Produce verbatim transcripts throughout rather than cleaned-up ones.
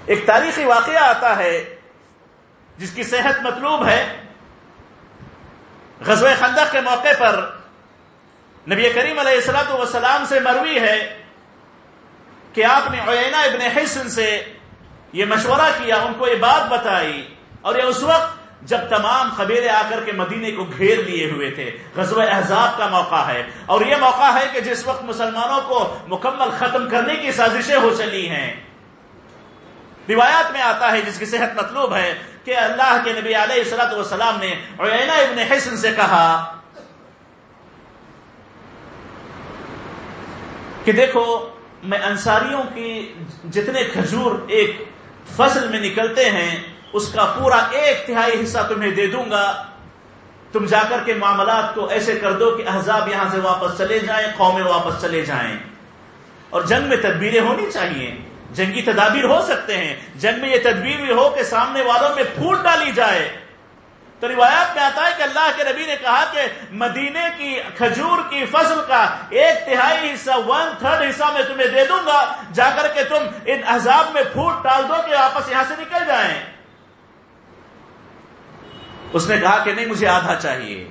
ایک تاریخی واقعہ آتا ہے جس کی صحت مطلوب ہے. غزوہ خندق کے موقع پر نبی کریم علیہ الصلوۃ والسلام سے مروی ہے کہ آپ نے عیینہ ابن حصن سے یہ مشورہ کیا، ان کو یہ بات بتائی، اور یہ اس وقت جب تمام قبیلے آ کر کے مدینے کو گھیر لیے ہوئے تھے. غزوہ احزاب کا موقع ہے، اور یہ موقع ہے کہ جس وقت مسلمانوں کو مکمل ختم کرنے کی سازشیں ہو چلی ہیں. روایات میں آتا ہے جس کی صحت مطلوب ہے کہ اللہ کے نبی علیہ الصلوۃ والسلام نے عیینہ ابن حصن سے کہا کہ دیکھو، میں انصاریوں کی جتنے کھجور ایک فصل میں نکلتے ہیں اس کا پورا ایک تہائی حصہ تمہیں دے دوں گا. تم جا کر کے معاملات کو ایسے کر دو کہ احزاب یہاں سے واپس چلے جائیں، قومیں واپس چلے جائیں. اور جنگ میں تدبیریں ہونی چاہیے، جنگی تدابیر ہو سکتے ہیں، جنگ میں یہ تدبیر بھی ہو کہ سامنے والوں میں پھوٹ ڈالی جائے. تو روایات میں آتا ہے کہ اللہ کے نبی نے کہا کہ مدینے کی کھجور کی فصل کا ایک تہائی حصہ، ون تھرڈ حصہ میں تمہیں دے دوں گا، جا کر کے تم ان احزاب میں پھوٹ ڈال دو کہ واپس یہاں سے نکل جائیں. اس نے کہا کہ نہیں، مجھے آدھا چاہیے.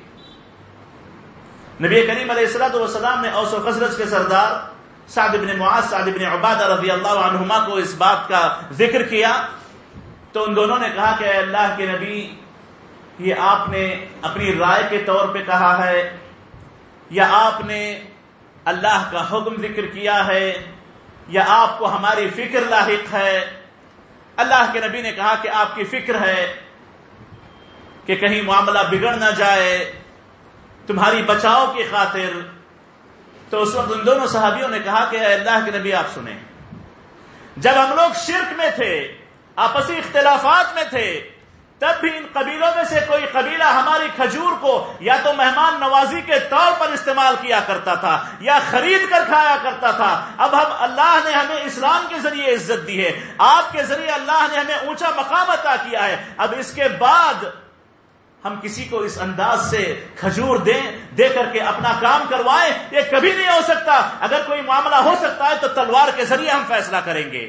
نبی کریم علیہ الصلوۃ والسلام نے اوس و خزرج کے سردار سعد بن معاذ، سعد بن عبادہ رضی اللہ عنہما کو اس بات کا ذکر کیا تو ان دونوں نے کہا کہ اے اللہ کے نبی، یہ آپ نے اپنی رائے کے طور پہ کہا ہے یا آپ نے اللہ کا حکم ذکر کیا ہے یا آپ کو ہماری فکر لاحق ہے؟ اللہ کے نبی نے کہا کہ آپ کی فکر ہے کہ کہیں معاملہ بگڑ نہ جائے تمہاری بچاؤ کی خاطر. تو اس وقت ان دونوں صحابیوں نے کہا کہ اے اللہ کے نبی، آپ سنیں، جب ہم لوگ شرک میں تھے، آپسی اختلافات میں تھے، تب بھی ان قبیلوں میں سے کوئی قبیلہ ہماری کھجور کو یا تو مہمان نوازی کے طور پر استعمال کیا کرتا تھا یا خرید کر کھایا کرتا تھا. اب ہم اللہ نے ہمیں اسلام کے ذریعے عزت دی ہے، آپ کے ذریعے اللہ نے ہمیں اونچا مقام عطا کیا ہے. اب اس کے بعد ہم کسی کو اس انداز سے کھجور دیں دے کر کے اپنا کام کروائیں، یہ کبھی نہیں ہو سکتا. اگر کوئی معاملہ ہو سکتا ہے تو تلوار کے ذریعے ہم فیصلہ کریں گے.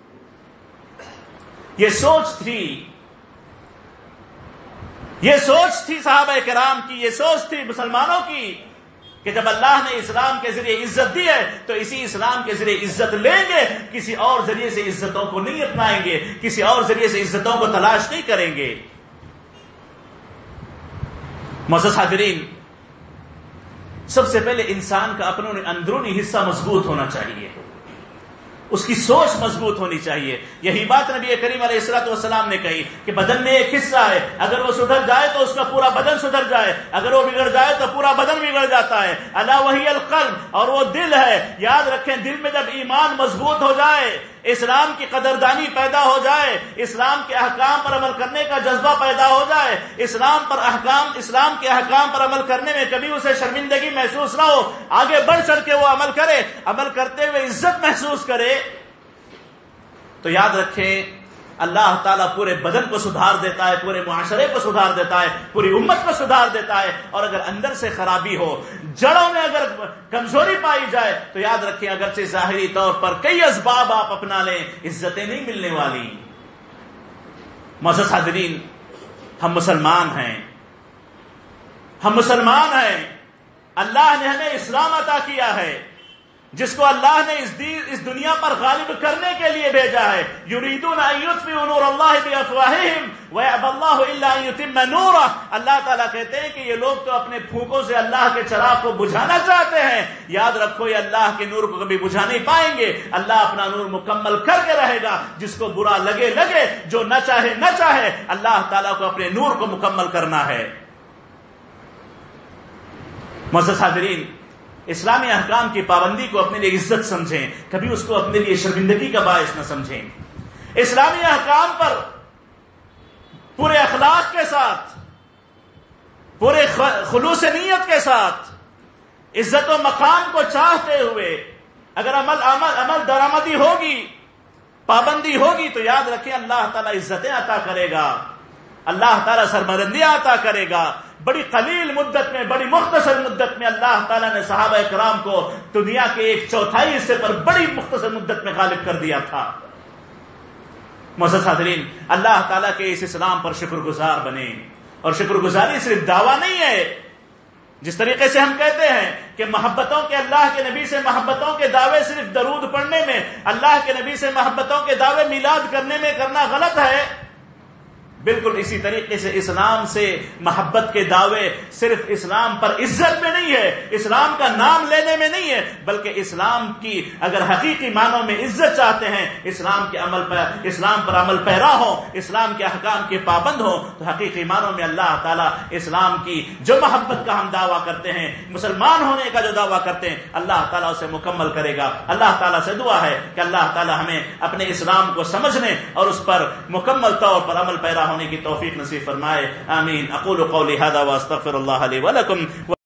یہ سوچ تھی یہ سوچ تھی صحابہ کرام کی، یہ سوچ تھی مسلمانوں کی کہ جب اللہ نے اسلام کے ذریعے عزت دی ہے تو اسی اسلام کے ذریعے عزت لیں گے، کسی اور ذریعے سے عزتوں کو نہیں اپنائیں گے، کسی اور ذریعے سے عزتوں کو تلاش نہیں کریں گے. معزز حاضرین، سب سے پہلے انسان کا اپنا اندرونی حصہ مضبوط ہونا چاہیے، اس کی سوچ مضبوط ہونی چاہیے. یہی بات نبی کریم علیہ الصلوۃ والسلام نے کہی کہ بدن میں ایک حصہ ہے، اگر وہ سدھر جائے تو اس کا پورا بدن سدھر جائے، اگر وہ بگڑ جائے تو پورا بدن بگڑ جاتا ہے. الا وہی القلب، اور وہ دل ہے. یاد رکھیں، دل میں جب ایمان مضبوط ہو جائے، اسلام کی قدردانی پیدا ہو جائے، اسلام کے احکام پر عمل کرنے کا جذبہ پیدا ہو جائے، اسلام پر احکام اسلام کے احکام پر عمل کرنے میں کبھی اسے شرمندگی محسوس نہ ہو، آگے بڑھ چڑھ کے وہ عمل کرے، عمل کرتے ہوئے عزت محسوس کرے، تو یاد رکھیں اللہ تعالیٰ پورے بدن کو سدھار دیتا ہے، پورے معاشرے کو سدھار دیتا ہے، پوری امت کو سدھار دیتا ہے. اور اگر اندر سے خرابی ہو، جڑوں میں اگر کمزوری پائی جائے تو یاد رکھیں اگرچہ ظاہری طور پر کئی اسباب آپ اپنا لیں، عزتیں نہیں ملنے والی. معزز حاضرین، ہم مسلمان ہیں، ہم مسلمان ہیں. اللہ نے ہمیں اسلام عطا کیا ہے، جس کو اللہ نے اس دین اس دنیا پر غالب کرنے کے لیے بھیجا ہے. یریدون ان یطفئوا نور اللہ بافواہہم ویأبی اللہ الا ان یتم نورہ. اللہ تعالیٰ کہتے ہیں کہ یہ لوگ تو اپنے پھونکوں سے اللہ کے چراغ کو بجھانا چاہتے ہیں. یاد رکھو، یہ اللہ کے نور کو کبھی بجھا نہیں پائیں گے. اللہ اپنا نور مکمل کر کے رہے گا. جس کو برا لگے لگے، جو نہ چاہے نہ چاہے، اللہ تعالیٰ کو اپنے نور کو مکمل کرنا ہے. معزز حاضرین، اسلامی احکام کی پابندی کو اپنے لیے عزت سمجھیں، کبھی اس کو اپنے لیے شرمندگی کا باعث نہ سمجھیں. اسلامی احکام پر پورے اخلاق کے ساتھ، پورے خلوص نیت کے ساتھ، عزت و مقام کو چاہتے ہوئے اگر عمل عمل عمل درآمدی ہوگی، پابندی ہوگی، تو یاد رکھیں اللہ تعالیٰ عزتیں عطا کرے گا، اللہ تعالیٰ سربلندیاں عطا کرے گا. بڑی قلیل مدت میں، بڑی مختصر مدت میں اللہ تعالیٰ نے صحابہ کرام کو دنیا کے ایک چوتھائی حصے پر بڑی مختصر مدت میں غالب کر دیا تھا. معزز حاضرین، اللہ تعالیٰ کے اس اسلام پر شکر گزار بنیں، اور شکر گزاری صرف دعویٰ نہیں ہے. جس طریقے سے ہم کہتے ہیں کہ محبتوں کے اللہ کے نبی سے محبتوں کے دعوے صرف درود پڑھنے میں، اللہ کے نبی سے محبتوں کے دعوے میلاد کرنے میں کرنا غلط ہے، بالکل اسی طریقے سے اسلام سے محبت کے دعوے صرف اسلام پر عزت میں نہیں ہے، اسلام کا نام لینے میں نہیں ہے، بلکہ اسلام کی اگر حقیقی معنوں میں عزت چاہتے ہیں، اسلام کے عمل پر اسلام پر عمل پیرا ہو، اسلام کے احکام کے پابند ہو، تو حقیقی معنوں میں اللہ تعالیٰ اسلام کی جو محبت کا ہم دعویٰ کرتے ہیں، مسلمان ہونے کا جو دعویٰ کرتے ہیں، اللہ تعالیٰ اسے مکمل کرے گا. اللہ تعالیٰ سے دعا ہے کہ اللہ تعالیٰ ہمیں اپنے اسلام کو سمجھنے اور اس پر مکمل طور پر عمل پیرا ہونے کی توفیق نصیب فرمائے. آمین. اقول قولی هذا واستغفر الله لي ولكم.